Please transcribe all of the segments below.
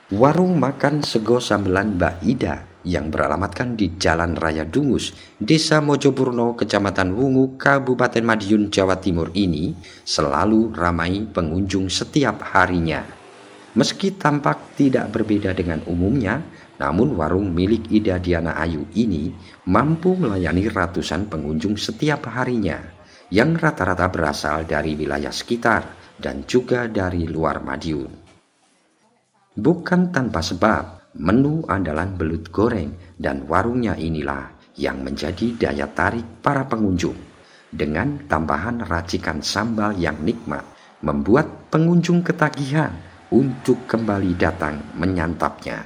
Warung makan sego sambelan Mbak Ida yang beralamatkan di Jalan Raya Dungus, Desa Mojopurno, Kecamatan Wungu, Kabupaten Madiun, Jawa Timur ini selalu ramai pengunjung setiap harinya. Meski tampak tidak berbeda dengan umumnya, namun warung milik Ida Diana Ayu ini mampu melayani ratusan pengunjung setiap harinya, yang rata-rata berasal dari wilayah sekitar dan juga dari luar Madiun. Bukan tanpa sebab, menu andalan belut goreng dan warungnya inilah yang menjadi daya tarik para pengunjung. Dengan tambahan racikan sambal yang nikmat, membuat pengunjung ketagihan untuk kembali datang menyantapnya.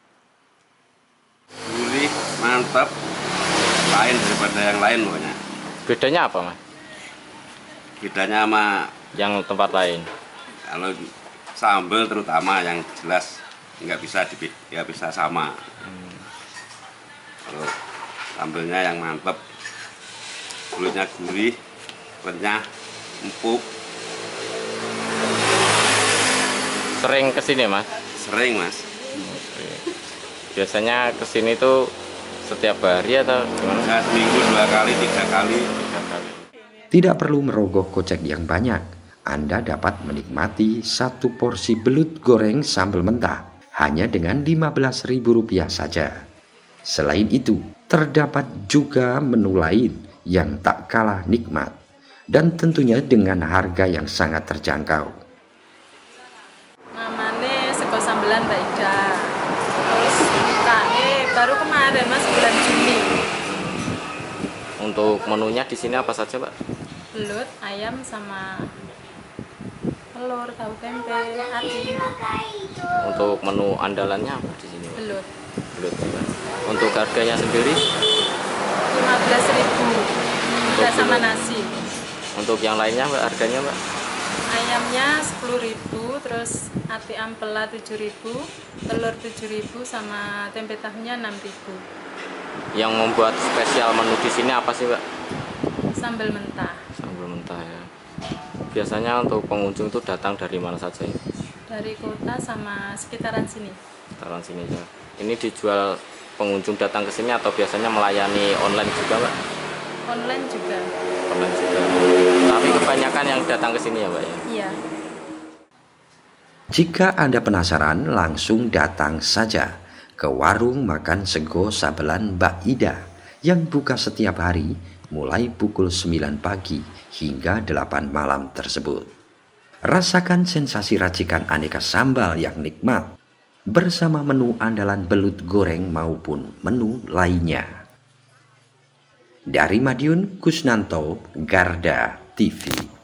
Gurih, mantap, lain daripada yang lain pokoknya. Bedanya apa, Mas? Bedanya sama Yang tempat lain? kalau sambal terutama yang jelas nggak bisa sama. Kalau sambalnya yang mantap, kulitnya gurih, renyah, empuk. Sering kesini, Mas? Sering, Mas. Biasanya kesini tuh setiap hari atau gimana? Nah, seminggu 2 kali, 3 kali. Tidak perlu merogoh kocek yang banyak. Anda dapat menikmati satu porsi belut goreng sambal mentah hanya dengan Rp15.000 saja. Selain itu, terdapat juga menu lain yang tak kalah nikmat dan tentunya dengan harga yang sangat terjangkau. Namanya sego sambelan Mbak Ida. Terus bukanya baru kemarin, Mas, bulan Juni. Untuk menunya di sini apa saja, Pak? Belut, ayam sama telur, tahu tempe, ati. Untuk menu andalannya apa di sini, Pak? Belut. Belut juga. Untuk harganya sendiri? 15.000. Udah sama belut. nasi. Untuk yang lainnya, Mbak, harganya, Mbak? Ayamnya 10.000, terus ati ampela 7.000, telur 7.000 sama tempe tahunya 6.000. Yang membuat spesial menu di sini apa sih, Mbak? Sambal mentah. Sambal mentah ya. Biasanya untuk pengunjung itu datang dari mana saja ya? Dari kota sama sekitaran sini. Sekitaran sini ya. Ini dijual pengunjung datang ke sini atau biasanya melayani online juga, Mbak? Online juga. Online juga. Tapi kebanyakan yang datang ke sini ya, Mbak ya? Iya. Jika Anda penasaran, langsung datang saja ke warung makan sego sambelan Mbak Ida yang buka setiap hari mulai pukul 9 pagi hingga 8 malam tersebut. Rasakan sensasi racikan aneka sambal yang nikmat bersama menu andalan belut goreng maupun menu lainnya. Dari Madiun, Kusnanto, Garda TV.